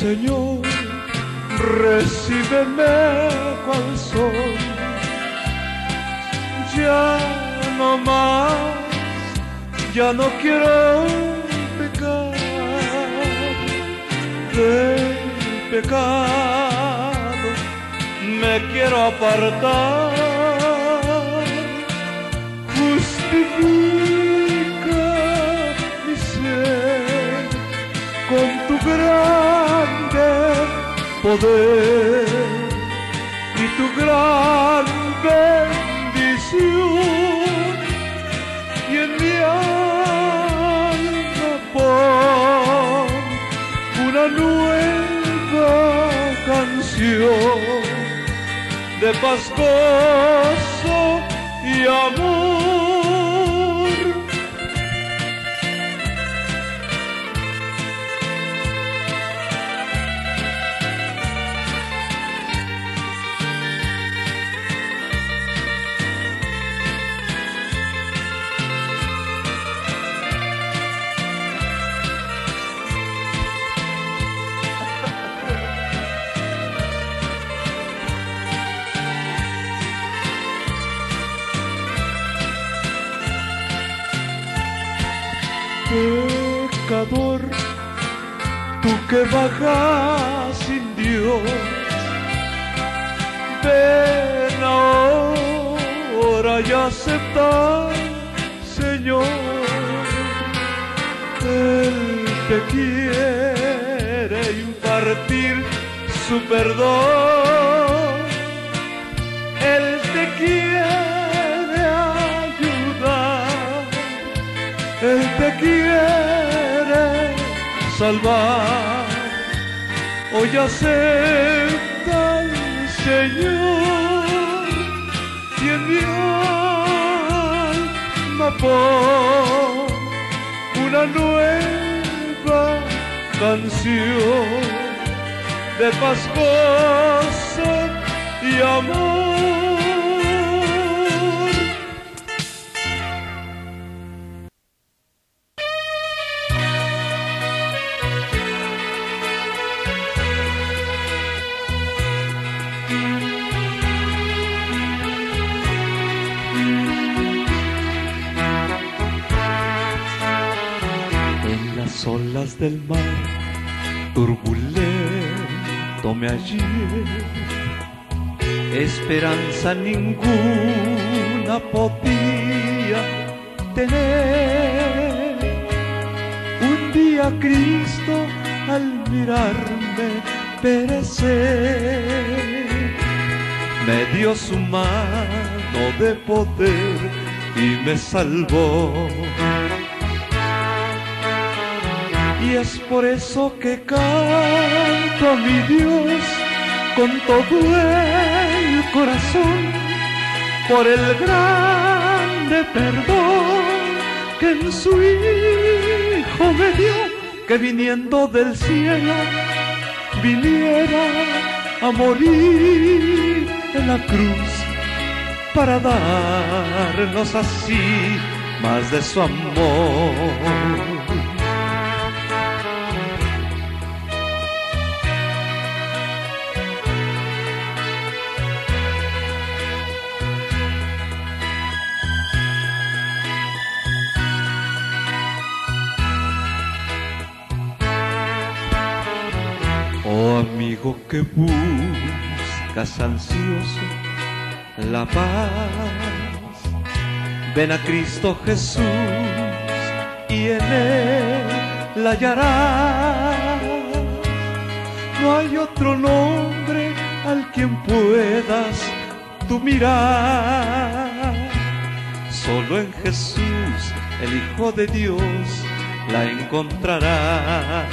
Señor, recíbeme cual soy. Ya no más, ya no quiero pecar. Del pecado me quiero apartar. Justifica mi ser con tu grande poder y tu gran bendición, y en mi alma pon una nueva canción de paz, gozo y amor. Pecador, tú que vagas sin Dios, ven ahora y acepta, Señor. Él te quiere impartir su perdón, Él te quiere ayudar, Él te quiere salvar. Hoy acepta al Señor y en mi alma pon una nueva canción de paz, gozo y amor. Olas del mar turbulento me hallé, esperanza ninguna podía tener. Un día Cristo al mirarme perecer me dio su mano de poder y me salvó. Y es por eso que canto a mi Dios con todo el corazón, por el grande perdón que en su Hijo me dio, que viniendo del cielo viniera a morir en la cruz para darnos así más de su amor. Oh amigo que buscas ansioso la paz, ven a Cristo Jesús y en Él la hallarás. No hay otro nombre al quien puedas tú mirar, solo en Jesús, el Hijo de Dios, la encontrarás.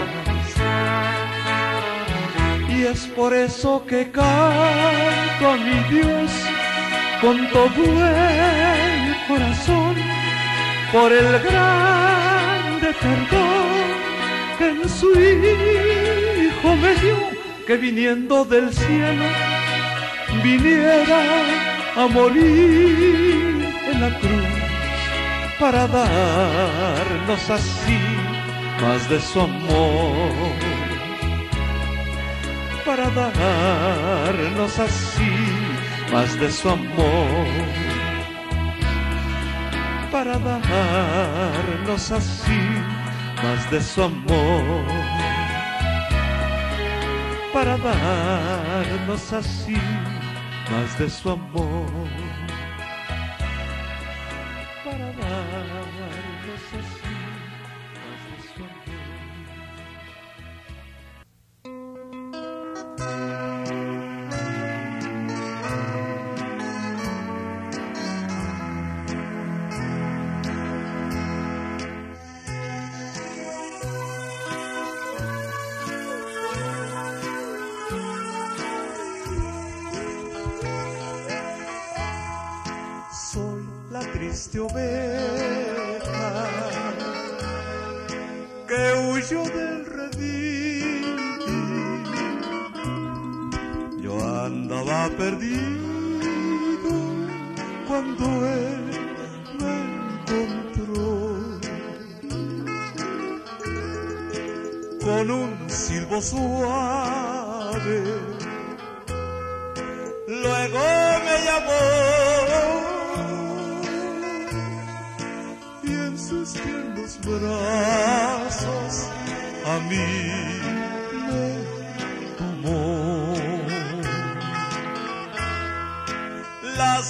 Y es por eso que canto a mi Dios con todo el corazón, por el grande perdón que en su Hijo me dio, que viniendo del cielo viniera a morir en la cruz para darnos así más de su amor. para darnos así más de su amor, para darnos así más de su amor, para darnos así más de su amor, para darnos así más de su amor. Triste oveja que huyó del redil, yo andaba perdido cuando él me encontró, con un silbo suave luego me llamó, sus tiernos brazos a mí me tomó. Las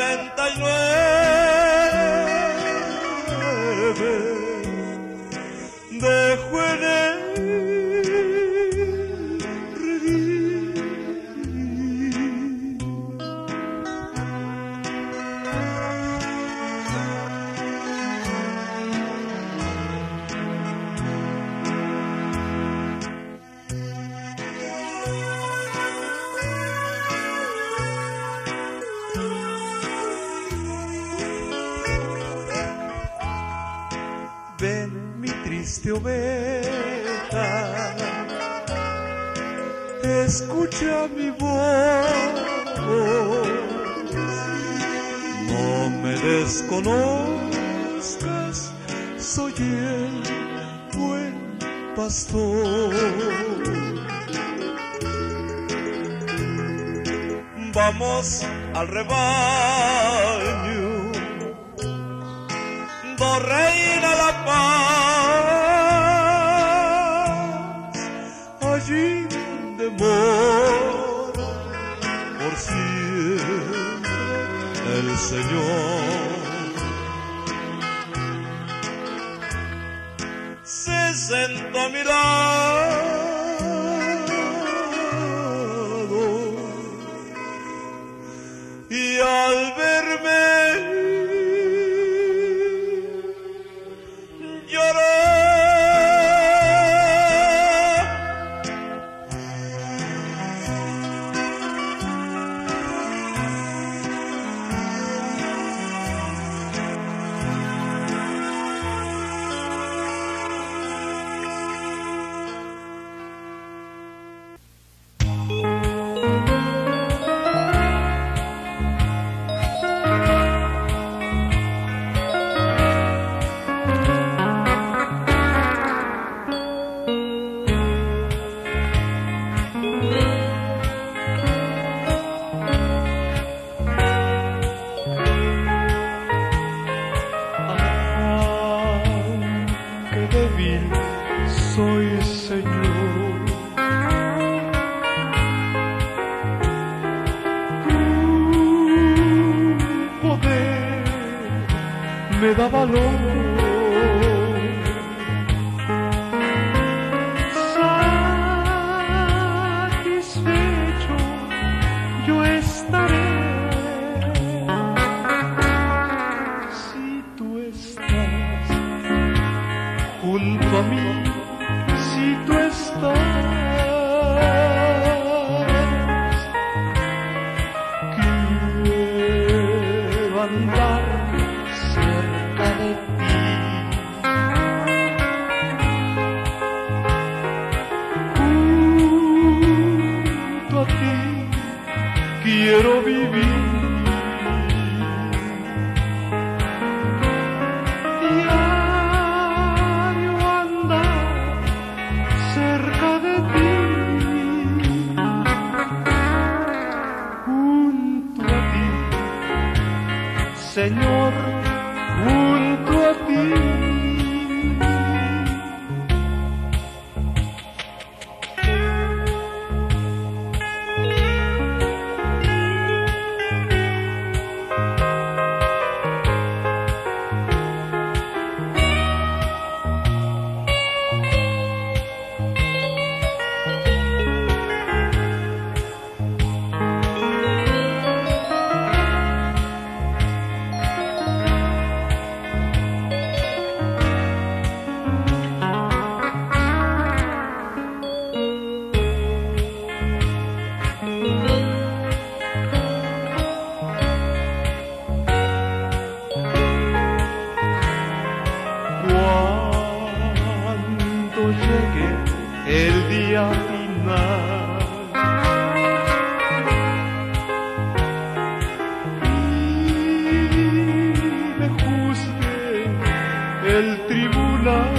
99 dejó en él. Ven mi triste oveja, escucha mi voz, no me desconozcas, soy el buen pastor. Vamos al rebaño, do reina la paz, allí de mora por siempre el Señor. Se sentó a mi lado y al verme soy, Señor. Tu poder me da valor. Satisfecho yo estaré si tú estás junto a mí. Si tú estás, quiero andar cerca de ti. Junto a ti quiero vivir. Diario andar cerca de ti. llegue el día final. Y me juzgue el tribunal.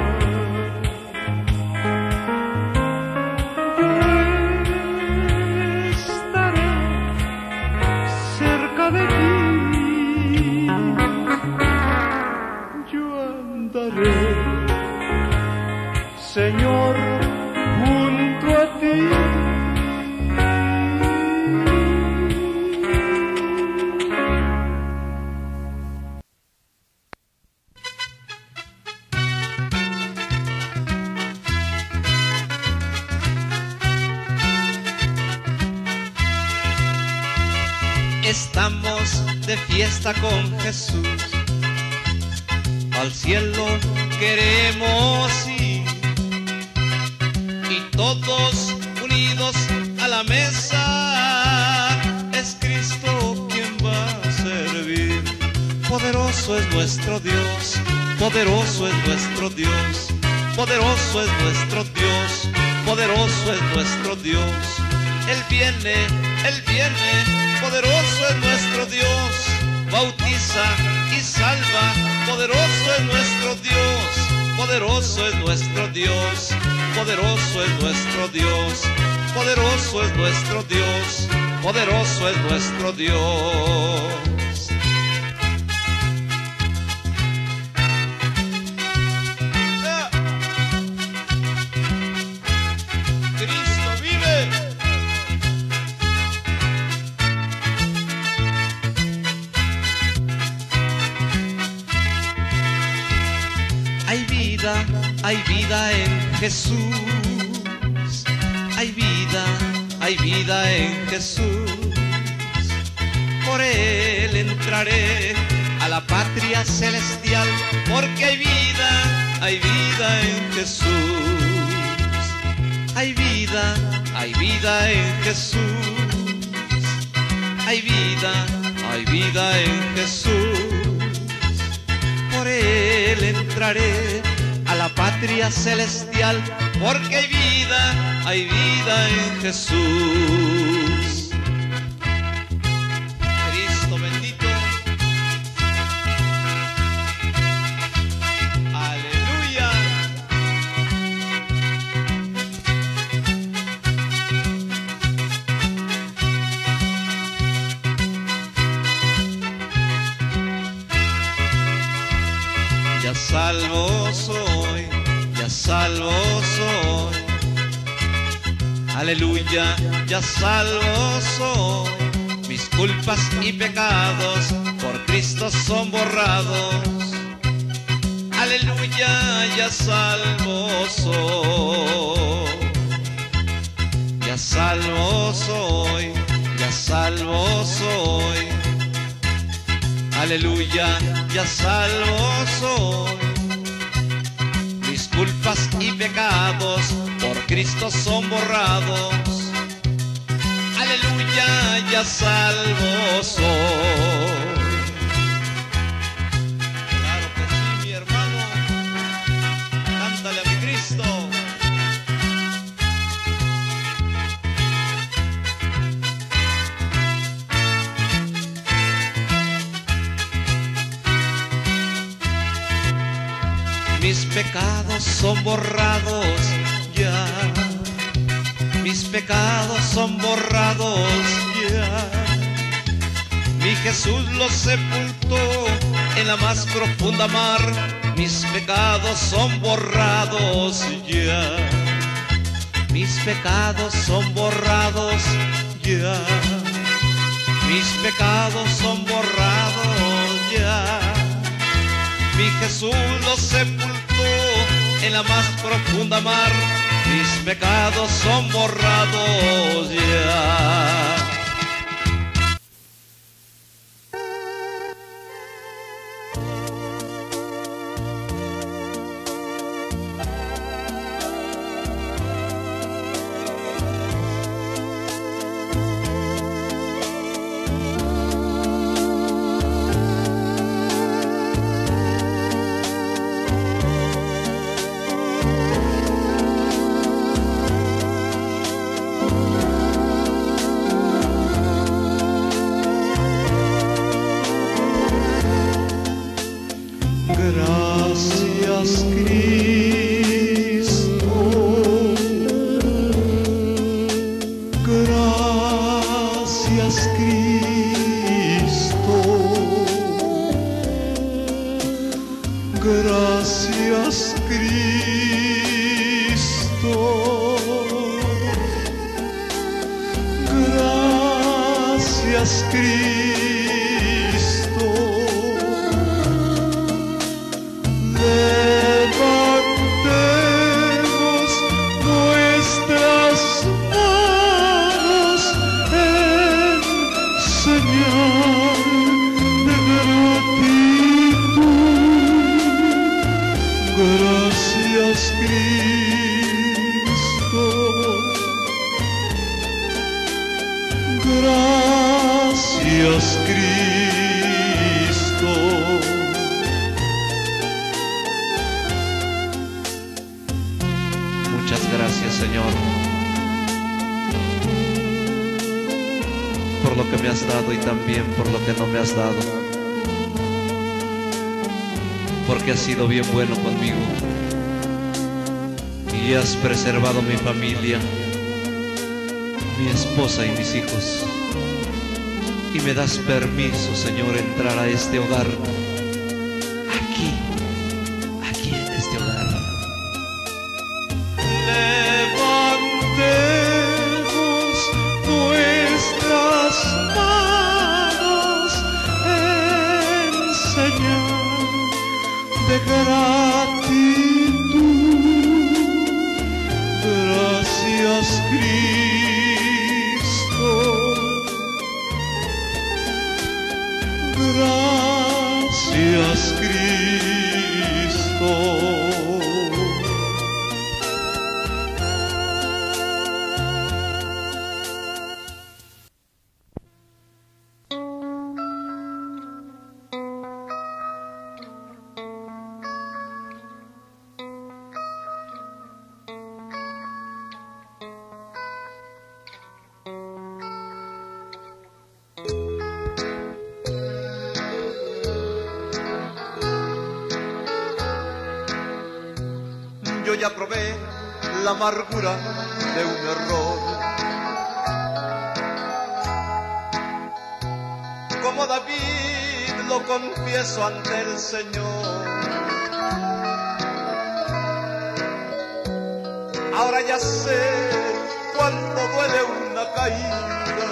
Señor, junto a ti. Estamos de fiesta con Jesús, al cielo queremos ir, y todos unidos a la mesa, es Cristo quien va a servir. Poderoso es nuestro Dios, poderoso es nuestro Dios, poderoso es nuestro Dios, poderoso es nuestro Dios. Él viene, poderoso es nuestro Dios, bautiza y salva, poderoso es nuestro Dios, poderoso es nuestro Dios, poderoso es nuestro Dios, poderoso es nuestro Dios, poderoso es nuestro Dios. Cristo vive. Hay vida en Jesús, hay vida en Jesús. Por Él entraré a la patria celestial, porque hay vida en Jesús. Hay vida en Jesús, hay vida en Jesús. Por Él entraré a la patria celestial, porque hay vida en Jesús. Cristo bendito. Aleluya. Ya salvo soy, ya salvo soy. Aleluya, ya salvo soy. Mis culpas y pecados por Cristo son borrados. Aleluya, ya salvo soy. Ya salvo soy, ya salvo soy. Aleluya, ya salvo soy. Mis culpas y pecados por Cristo son borrados. Aleluya, ya salvo soy. Claro que sí, mi hermano. Cántale a mi Cristo. Mis pecados son borrados ya, mis pecados son borrados ya. Mi Jesús los sepultó en la más profunda mar. Mis pecados son borrados ya, mis pecados son borrados ya, mis pecados son borrados ya. Mi Jesús los sepultó en la más profunda mar. Mis pecados son borrados ya. Gracias, Cristo. Levantemos nuestras manos en señal de gratitud. Gracias, Cristo. Gracias, Cristo. Muchas gracias, Señor, por lo que me has dado y también por lo que no me has dado, porque has sido bien bueno conmigo y has preservado mi familia, mi esposa y mis hijos, y me das permiso, Señor, entrar a este hogar, aquí en este hogar. Levantemos nuestras manos en señal de gratitud. Gracias, Cristo. Gracias, Cristo. Yo ya probé la amargura de un error. Como David lo confieso ante el Señor. Ahora ya sé cuánto duele una caída.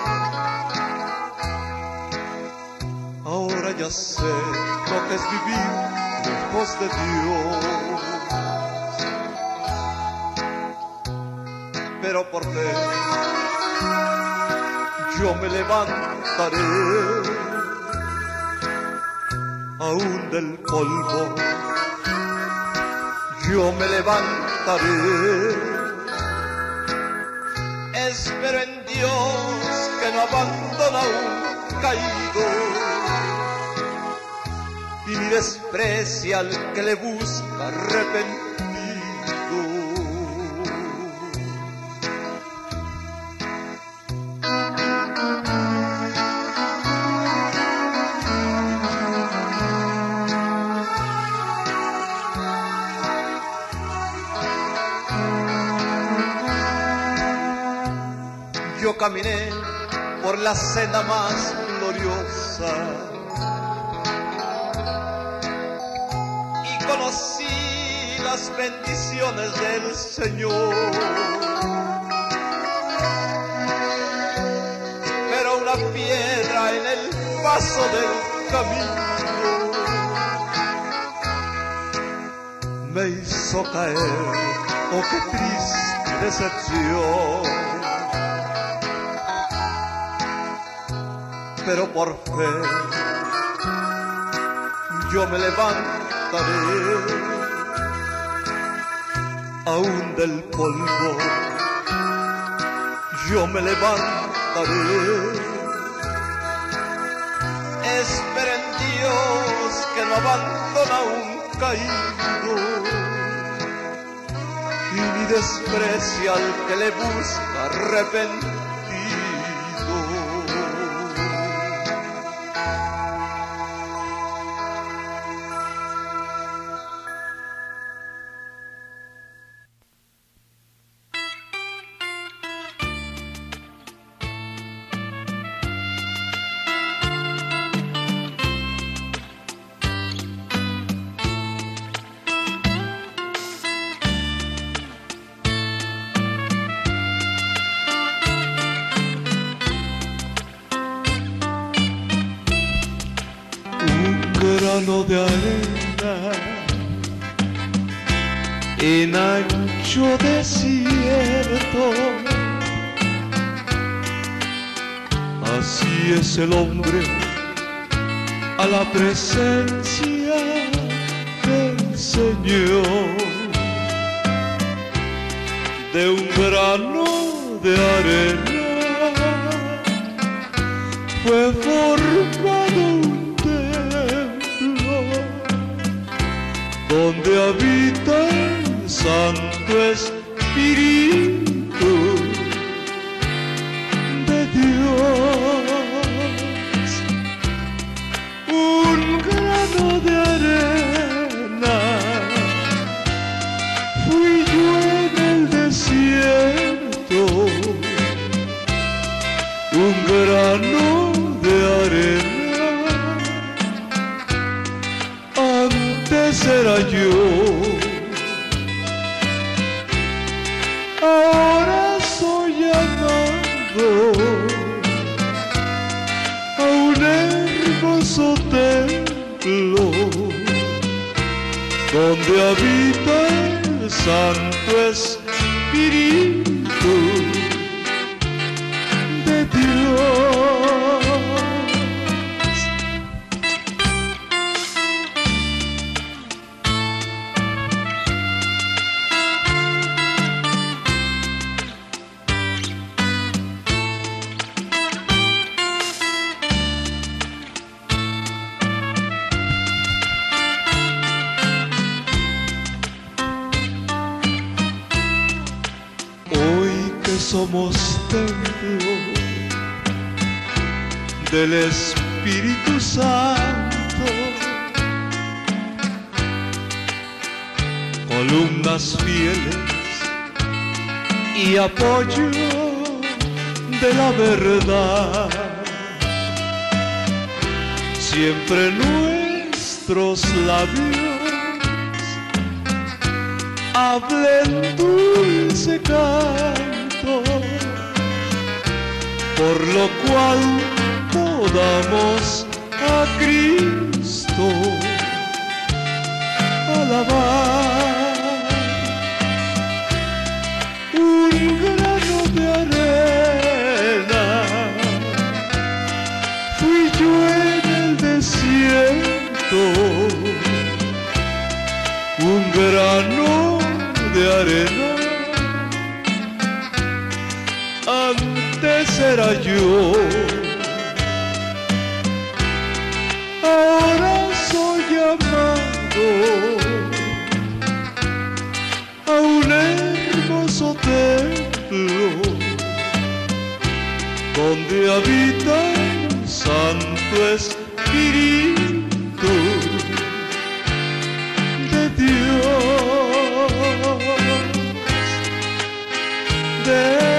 Ahora ya sé lo que es vivir lejos de Dios. Pero por fe yo me levantaré aún del polvo. Yo me levantaré. Espero en Dios que no abandona a un caído y ni desprecia al que le busca arrepentido. Yo caminé por la senda más gloriosa y conocí las bendiciones del Señor. Pero una piedra en el paso del camino me hizo caer. Oh, qué triste decepción. Pero por fe yo me levantaré aún del polvo. Yo me levantaré. Espero en Dios que no abandona a un caído y ni desprecia al que le busca arrepentido. grano de arena en ancho desierto. Así es el hombre a la presencia del Señor. De un grano de arena fue formado un templo donde habita el Santo Espíritu de Dios. Un grano de arena fui yo en el desierto, un grano de arena, antes era yo, ahora soy llamado a un hermoso templo donde habita el Santo Espíritu de Dios. Somos templo del Espíritu Santo, columnas fieles y apoyo de la verdad. Siempre nuestros labios hablen dulce canto, por lo cual podamos a Cristo alabar. Un grano de arena fui yo en el desierto, un grano de arena, antes era yo, ahora soy llamado a un hermoso templo donde habita el Santo Espíritu de Dios.